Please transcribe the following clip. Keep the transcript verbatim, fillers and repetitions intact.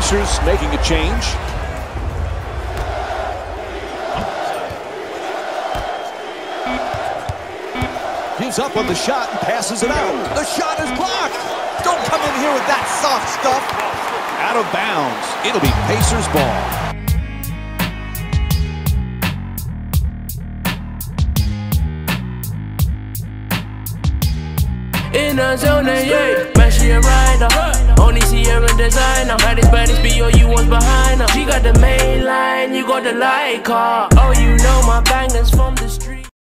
Pacers making a change. Gives up on the shot and passes it out. The shot is blocked. Don't come in here with that soft stuff. Out of bounds. It'll be Pacers ball. In a zone, yeah, man, she a rider. Only see her in designer. Had this Spanish B O, you was behind her. She got the main line, you got the light car. Oh, you know my bangers from the street.